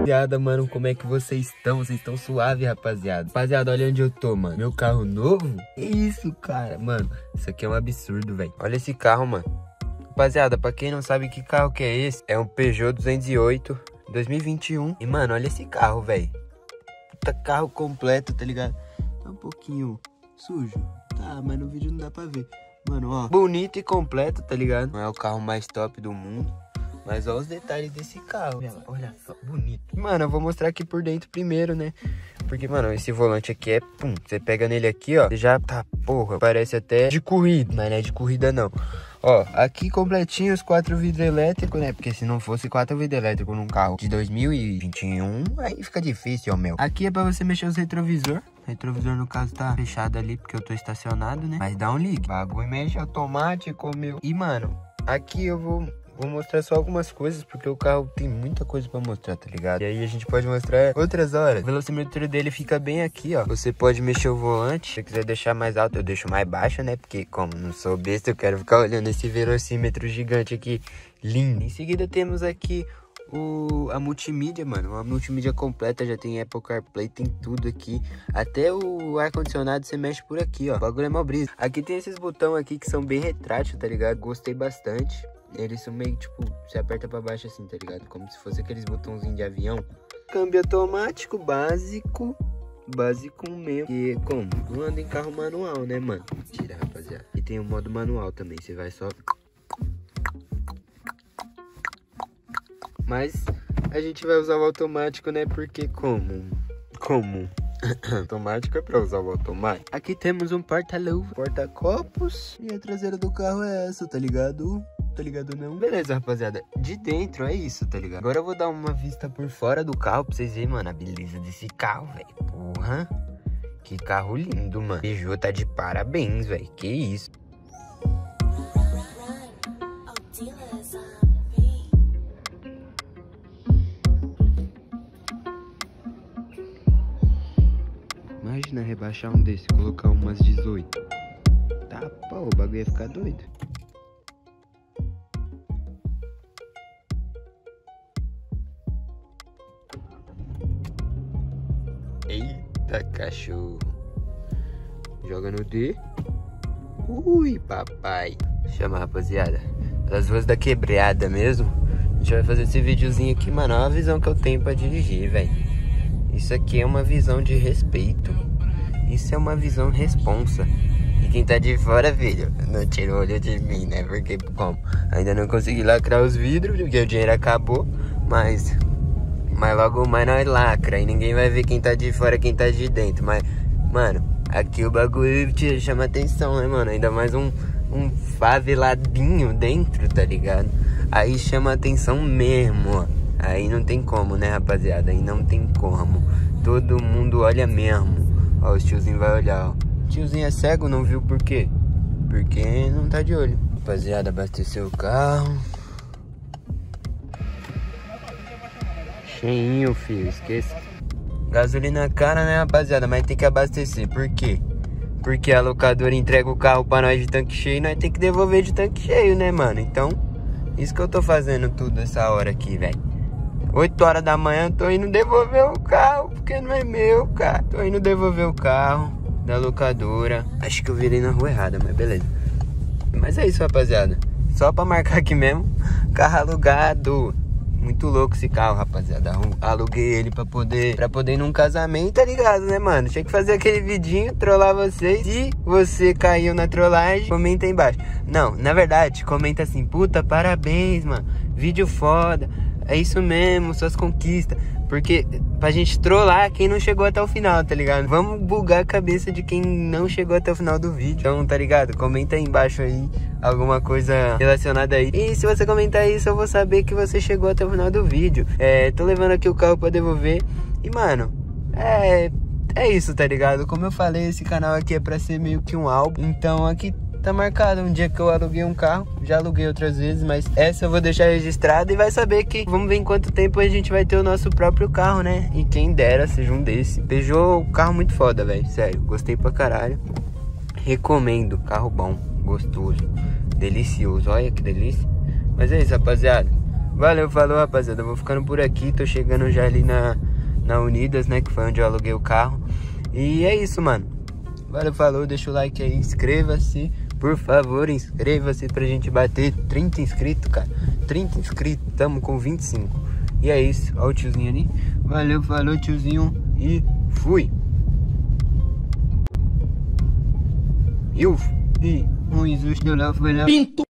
Rapaziada, mano, como é que vocês estão? Vocês estão suave, rapaziada? Rapaziada, olha onde eu tô, mano. Meu carro novo? Que isso, cara? Mano, isso aqui é um absurdo, velho. Olha esse carro, mano. Rapaziada, pra quem não sabe que carro que é esse, é um Peugeot 208 2021. E, mano, olha esse carro, velho. Puta carro completo, tá ligado? Tá um pouquinho sujo. Tá, mas no vídeo não dá pra ver. Mano, ó, bonito e completo, tá ligado? Não é o carro mais top do mundo, mas olha os detalhes desse carro. Olha só, bonito. Mano, eu vou mostrar aqui por dentro primeiro, né? Porque, mano, esse volante aqui é, pum, você pega nele aqui, ó, já tá, porra, parece até de corrida, mas não é de corrida não. Ó, aqui completinho os 4 vidros elétricos, né? Porque se não fosse 4 vidros elétricos num carro de 2021, aí fica difícil, ó, meu. Aqui é pra você mexer os retrovisor. O retrovisor, no caso, tá fechado ali porque eu tô estacionado, né? Mas dá um ligue. Bagulho mexe automático, meu. E, mano, aqui eu vou mostrar só algumas coisas, porque o carro tem muita coisa pra mostrar, tá ligado? E aí a gente pode mostrar outras horas. O velocímetro dele fica bem aqui, ó. Você pode mexer o volante. Se você quiser deixar mais alto, eu deixo mais baixo, né? Porque como não sou besta, eu quero ficar olhando esse velocímetro gigante aqui, lindo. Em seguida temos aqui a multimídia, mano. Uma multimídia completa, já tem Apple CarPlay, tem tudo aqui. Até o ar-condicionado você mexe por aqui, ó. O bagulho é mó brisa. Aqui tem esses botões aqui que são bem retrátil, tá ligado? Gostei bastante. Eles são meio, tipo, você aperta pra baixo assim, tá ligado? Como se fosse aqueles botãozinhos de avião. Câmbio automático, básico mesmo. E como? Não anda em carro manual, né, mano? Mentira, rapaziada. E tem o modo manual também, você vai só... Mas a gente vai usar o automático, né? Porque como? Automático é pra usar o automático. Aqui temos um porta-luva, porta-copos. E a traseira do carro é essa, tá ligado? Tá ligado não? Beleza, rapaziada. De dentro é isso, tá ligado? Agora eu vou dar uma vista por fora do carro pra vocês verem, mano, a beleza desse carro, velho. Porra. Que carro lindo, mano. Peugeot tá de parabéns, velho. Que isso. Imagina rebaixar um desse, colocar umas 18. Tá, pô, o bagulho ia ficar doido. Eita, cachorro. Joga no D. Ui, papai. Chama, rapaziada. Das ruas da quebrada mesmo. A gente vai fazer esse videozinho aqui, mano. Olha a visão que eu tenho pra dirigir, velho. Isso aqui é uma visão de respeito. Isso é uma visão responsa. E quem tá de fora, filho, não tira o olho de mim, né? Porque, como? Ainda não consegui lacrar os vidros, porque o dinheiro acabou. Mas logo mais nós lacra. E ninguém vai ver quem tá de fora, quem tá de dentro. Mas, mano, aqui o bagulho te chama atenção, né, mano? Ainda mais um faveladinho dentro, tá ligado? Aí chama atenção mesmo, ó. Aí não tem como, né, rapaziada? Aí não tem como. Todo mundo olha mesmo. Ó, os tiozinho vai olhar, ó. O tiozinho é cego, não viu por quê? Porque não tá de olho. Rapaziada, abasteceu o carro. Cheinho, filho, esqueça. Gasolina cara, né, rapaziada? Mas tem que abastecer. Por quê? Porque a locadora entrega o carro pra nós de tanque cheio e nós tem que devolver de tanque cheio, né, mano? Então, isso que eu tô fazendo tudo essa hora aqui, velho. 8 horas da manhã eu tô indo devolver o carro, porque não é meu, cara. Tô indo devolver o carro da locadora. Acho que eu virei na rua errada, mas beleza. Mas é isso, rapaziada. Só pra marcar aqui mesmo. Carro alugado. Muito louco esse carro, rapaziada. Aluguei ele pra poder ir num casamento, tá ligado, né, mano? Tinha que fazer aquele vidinho, trollar vocês. Se você caiu na trollagem, comenta aí embaixo. Não, na verdade, comenta assim: puta, parabéns, mano. Vídeo foda. É isso mesmo, suas conquistas. Porque pra gente trollar quem não chegou até o final, tá ligado? Vamos bugar a cabeça de quem não chegou até o final do vídeo. Então, tá ligado? Comenta aí embaixo aí alguma coisa relacionada aí. E se você comentar isso, eu vou saber que você chegou até o final do vídeo. Tô levando aqui o carro pra devolver. E, mano, é isso, tá ligado? Como eu falei, esse canal aqui é pra ser meio que um álbum. Então, aqui tá marcado um dia que eu aluguei um carro. Já aluguei outras vezes, mas essa eu vou deixar registrada. E vai saber que, vamos ver em quanto tempo a gente vai ter o nosso próprio carro, né? E quem dera seja um desse. Peugeot, carro muito foda, velho. Sério, gostei pra caralho. Recomendo, carro bom, gostoso, delicioso. Olha que delícia. Mas é isso, rapaziada. Valeu, falou, rapaziada. Eu vou ficando por aqui. Tô chegando já ali na Unidas, né? Que foi onde eu aluguei o carro. E é isso, mano. Valeu, falou. Deixa o like aí. Inscreva-se. Por favor, inscreva-se pra gente bater 30 inscritos, cara. 30 inscritos. Tamo com 25. E é isso. Ó o tiozinho ali. Valeu, falou, tiozinho. E fui. E um injusto lá foi lá. Pinto.